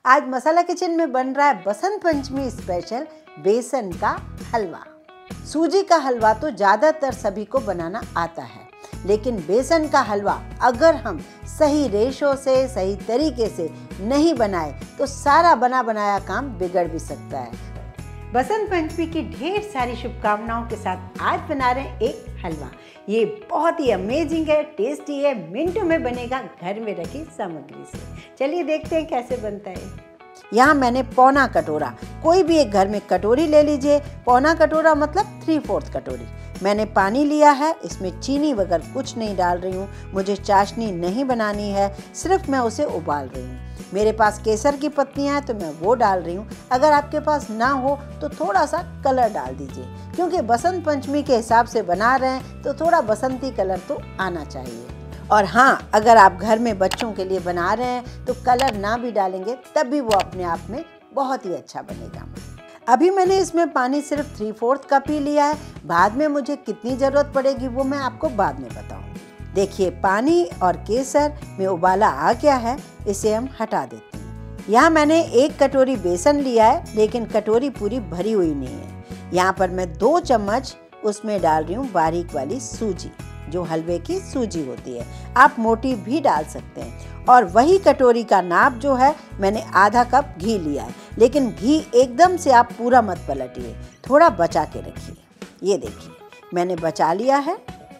आज मसाला किचन में बन रहा है बसंत पंचमी स्पेशल बेसन का हलवा। सूजी का हलवा तो ज़्यादातर सभी को बनाना आता है, लेकिन बेसन का हलवा अगर हम सही रेशो से, सही तरीके से नहीं बनाए तो सारा बना बनाया काम बिगड़ भी सकता है। बसंत पंचमी की ढेर सारी शुभकामनाओं के साथ आज बना रहे हैं एक हलवा। ये बहुत ही अमेजिंग है, टेस्टी है, मिनटों में बनेगा घर में रखी सामग्री से। चलिए देखते हैं कैसे बनता है। यहाँ मैंने पौना कटोरा, कोई भी एक घर में कटोरी ले लीजिए। पौना कटोरा मतलब 3/4 कटोरी मैंने पानी लिया है। इसमें चीनी वगैरह कुछ नहीं डाल रही हूँ, मुझे चाशनी नहीं बनानी है, सिर्फ मैं उसे उबाल रही हूँ। मेरे पास केसर की पत्तियाँ हैं तो मैं वो डाल रही हूँ। अगर आपके पास ना हो तो थोड़ा सा कलर डाल दीजिए, क्योंकि बसंत पंचमी के हिसाब से बना रहे हैं तो थोड़ा बसंती कलर तो आना चाहिए। और हाँ, अगर आप घर में बच्चों के लिए बना रहे हैं तो कलर ना भी डालेंगे तब भी वो अपने आप में बहुत ही अच्छा बनेगा। अभी मैंने इसमें पानी सिर्फ 3/4 कप ही लिया है। बाद में मुझे कितनी ज़रूरत पड़ेगी वो मैं आपको बाद में बताऊंगी। देखिए, पानी और केसर में उबाला आ गया है, इसे हम हटा देते हैं। यहाँ मैंने 1 कटोरी बेसन लिया है, लेकिन कटोरी पूरी भरी हुई नहीं है। यहाँ पर मैं 2 चम्मच उसमें डाल रही हूँ बारीक वाली सूजी, जो हलवे की सूजी होती है। आप मोटी भी डाल सकते हैं। और वही कटोरी का नाप जो है, मैंने आधा कप घी लिया है, लेकिन घी एकदम से आप पूरा मत पलटिए, थोड़ा बचा के रखिए। ये देखिए, मैंने बचा लिया है।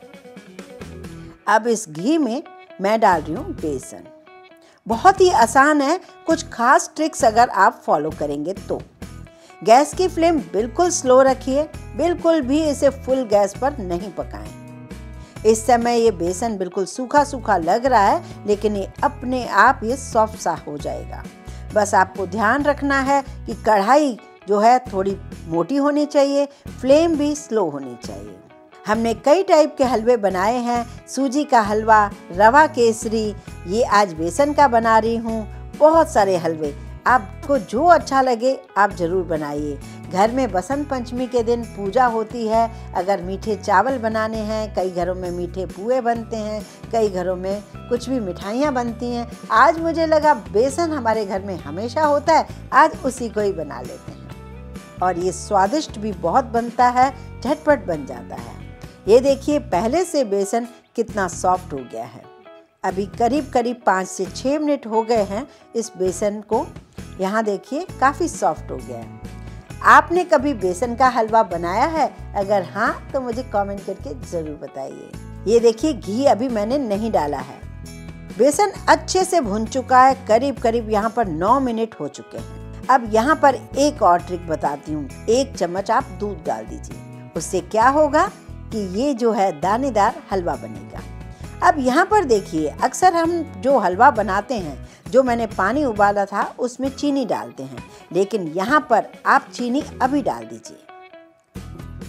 अब इस घी में मैं डाल रही हूँ बेसन। बहुत ही आसान है, कुछ खास ट्रिक्स अगर आप फॉलो करेंगे तो। गैस की फ्लेम बिल्कुल स्लो रखिए, बिल्कुल भी इसे फुल गैस पर नहीं पकाएं। इस समय ये बेसन बिल्कुल सूखा सूखा लग रहा है, लेकिन ये अपने आप ये सॉफ्ट सा हो जाएगा। बस आपको ध्यान रखना है कि कढ़ाई जो है थोड़ी मोटी होनी चाहिए, फ्लेम भी स्लो होनी चाहिए। हमने कई टाइप के हलवे बनाए हैं, सूजी का हलवा, रवा केसरी, ये आज बेसन का बना रही हूँ। बहुत सारे हलवे, आपको जो अच्छा लगे आप ज़रूर बनाइए। घर में बसंत पंचमी के दिन पूजा होती है। अगर मीठे चावल बनाने हैं, कई घरों में मीठे पुए बनते हैं, कई घरों में कुछ भी मिठाइयाँ बनती हैं। आज मुझे लगा बेसन हमारे घर में हमेशा होता है, आज उसी को ही बना लेते हैं। और ये स्वादिष्ट भी बहुत बनता है, झटपट बन जाता है। ये देखिए, पहले से बेसन कितना सॉफ्ट हो गया है। अभी करीब करीब 5 से 6 मिनट हो गए हैं इस बेसन को। यहाँ देखिए, काफ़ी सॉफ्ट हो गया है। आपने कभी बेसन का हलवा बनाया है? अगर हाँ तो मुझे कमेंट करके ज़रूर बताइए। ये देखिए, घी अभी मैंने नहीं डाला है। बेसन अच्छे से भुन चुका है, करीब करीब यहाँ पर 9 मिनट हो चुके हैं। अब यहाँ पर एक और ट्रिक बताती हूँ। 1 चम्मच आप दूध डाल दीजिए, उससे क्या होगा कि ये जो है दानेदार हलवा बनेगा। अब यहाँ पर देखिए, अक्सर हम जो हलवा बनाते हैं, जो मैंने पानी उबाला था उसमें चीनी डालते हैं, लेकिन यहाँ पर आप चीनी अभी डाल दीजिए।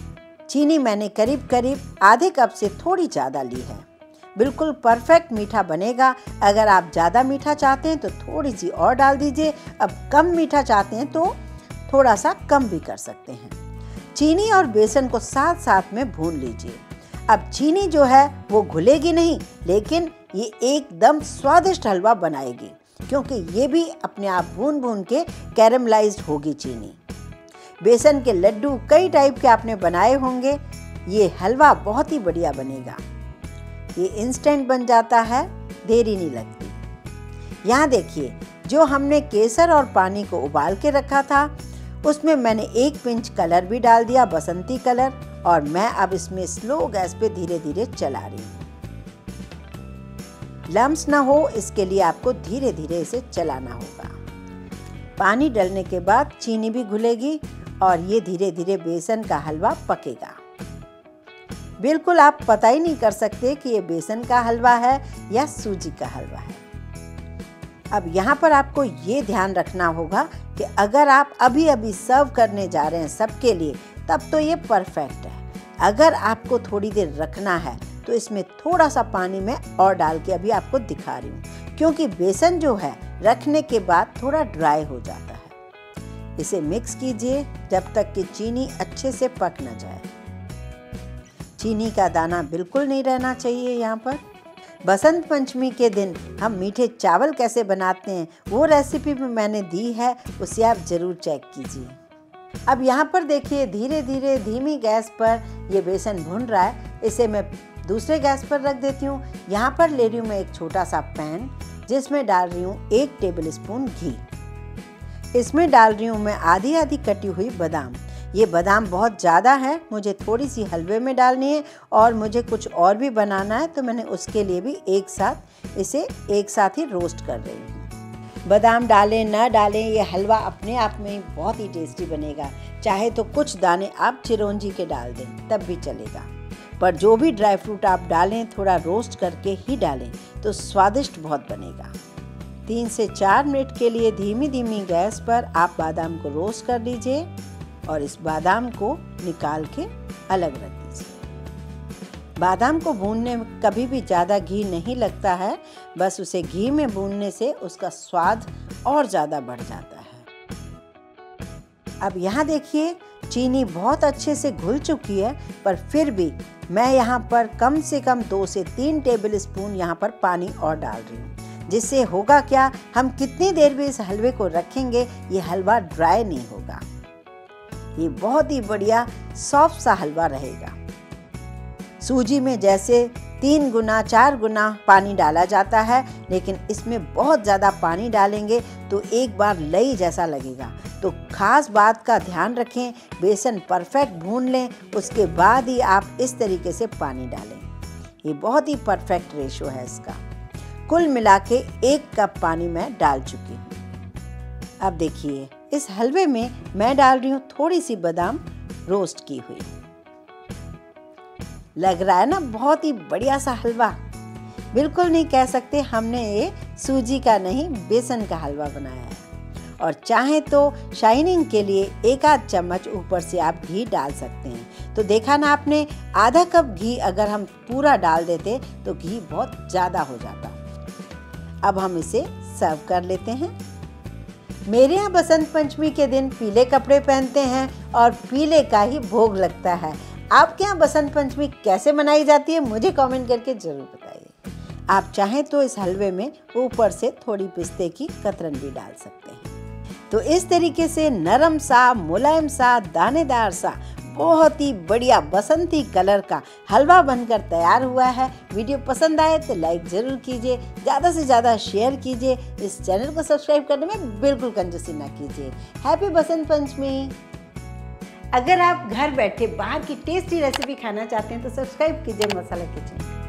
चीनी मैंने करीब करीब आधे कप से थोड़ी ज़्यादा ली है। बिल्कुल परफेक्ट मीठा बनेगा। अगर आप ज़्यादा मीठा चाहते हैं तो थोड़ी सी और डाल दीजिए। अब कम मीठा चाहते हैं तो थोड़ा सा कम भी कर सकते हैं। चीनी और बेसन को साथ साथ में भून लीजिए। अब चीनी जो है वो घुलेगी नहीं, लेकिन ये एकदम स्वादिष्ट हलवा बनाएगी, क्योंकि ये भी अपने आप भून भून के कैरमलाइज्ड होगी चीनी। बेसन के लड्डू कई टाइप के आपने बनाए होंगे, ये हलवा बहुत ही बढ़िया बनेगा। ये इंस्टेंट बन जाता है, देरी नहीं लगती। यहाँ देखिए, जो हमने केसर और पानी को उबाल के रखा था, उसमें मैंने 1 पिंच कलर भी डाल दिया, बसंती कलर। और मैं अब इसमें स्लो गैस पे धीरे धीरे चला रही हूँ। लम्स ना हो, इसके लिए आपको धीरे धीरे इसे चलाना होगा। पानी डालने के बाद चीनी भी घुलेगी और ये धीरे धीरे बेसन का हलवा पकेगा। बिल्कुल आप पता ही नहीं कर सकते कि ये बेसन का हलवा है या सूजी का हलवा है। अब यहाँ पर आपको ये ध्यान रखना होगा कि अगर आप अभी अभी सर्व करने जा रहे हैं सबके लिए, तब तो ये परफेक्ट है। अगर आपको थोड़ी देर रखना है तो इसमें थोड़ा सा पानी में और डाल के अभी आपको दिखा रही हूँ, क्योंकि बेसन जो है रखने के बाद थोड़ा ड्राई हो जाता है। इसे मिक्स कीजिए जब तक कि चीनी अच्छे से पक न जाए। चीनी का दाना बिल्कुल नहीं रहना चाहिए यहाँ पर। बसंत पंचमी के दिन हम मीठे चावल कैसे बनाते हैं वो रेसिपी भी मैंने दी है, उसे आप ज़रूर चेक कीजिए। अब यहाँ पर देखिए धीरे धीरे धीमी गैस पर ये बेसन भुन रहा है। इसे मैं दूसरे गैस पर रख देती हूँ। यहाँ पर ले रही हूँ मैं एक छोटा सा पैन, जिसमें डाल रही हूँ 1 टेबलस्पून घी। इसमें डाल रही हूँ मैं आधी आधी कटी हुई बादाम। ये बादाम बहुत ज़्यादा है, मुझे थोड़ी सी हलवे में डालनी है और मुझे कुछ और भी बनाना है, तो मैंने उसके लिए भी इसे एक साथ ही रोस्ट कर रही हूँ। बादाम डालें ना डालें, ये हलवा अपने आप में ही बहुत ही टेस्टी बनेगा। चाहे तो कुछ दाने आप चिरौंजी के डाल दें तब भी चलेगा, पर जो भी ड्राई फ्रूट आप डालें थोड़ा रोस्ट करके ही डालें तो स्वादिष्ट बहुत बनेगा। 3 से 4 मिनट के लिए धीमी धीमी गैस पर आप बादाम को रोस्ट कर लीजिए और इस बादाम को निकाल के अलग रख दीजिए। बादाम को भूनने में कभी भी ज़्यादा घी नहीं लगता है, बस उसे घी में भूनने से उसका स्वाद और ज़्यादा बढ़ जाता है। अब यहाँ देखिए चीनी बहुत अच्छे से घुल चुकी है, पर फिर भी मैं यहाँ पर कम से कम 2 से 3 टेबलस्पून यहाँ पर पानी और डाल रही हूँ। जिससे होगा क्या, हम कितनी देर भी इस हलवे को रखेंगे ये हलवा ड्राई नहीं होगा। ये बहुत ही बढ़िया सॉफ्ट सा हलवा रहेगा। सूजी में जैसे 3 गुना 4 गुना पानी डाला जाता है, लेकिन इसमें बहुत ज़्यादा पानी डालेंगे तो एक बार लई जैसा लगेगा। तो खास बात का ध्यान रखें, बेसन परफेक्ट भून लें, उसके बाद ही आप इस तरीके से पानी डालें। ये बहुत ही परफेक्ट रेशो है इसका। कुल मिला के 1 कप पानी मैं डाल चुकी हूँ। अब देखिए इस हलवे में मैं डाल रही हूँ थोड़ी सी बादाम रोस्ट की हुई। लग रहा है ना बहुत ही बढ़िया सा हलवा। बिल्कुल नहीं कह सकते हमने ये सूजी का नहीं बेसन का हलवा बनाया है। और चाहे तो शाइनिंग के लिए 1 आध चम्मच ऊपर से आप घी डाल सकते हैं। तो देखा ना आपने, आधा कप घी अगर हम पूरा डाल देते तो घी बहुत ज़्यादा हो जाता। अब हम इसे सर्व कर लेते हैं। मेरे यहाँ बसंत पंचमी के दिन पीले कपड़े पहनते हैं और पीले का ही भोग लगता है। आपके यहाँ बसंत पंचमी कैसे मनाई जाती है मुझे कमेंट करके ज़रूर बताइए। आप चाहें तो इस हलवे में ऊपर से थोड़ी पिस्ते की कतरन भी डाल सकते हैं। तो इस तरीके से नरम सा, मुलायम सा, दानेदार सा, बहुत ही बढ़िया बसंती कलर का हलवा बनकर तैयार हुआ है। वीडियो पसंद आए तो लाइक ज़रूर कीजिए, ज़्यादा से ज़्यादा शेयर कीजिए। इस चैनल को सब्सक्राइब करने में बिल्कुल कंजूसी ना कीजिए। हैप्पी बसंत पंचमी। अगर आप घर बैठे बाहर की टेस्टी रेसिपी खाना चाहते हैं तो सब्सक्राइब कीजिए मसाला किचन।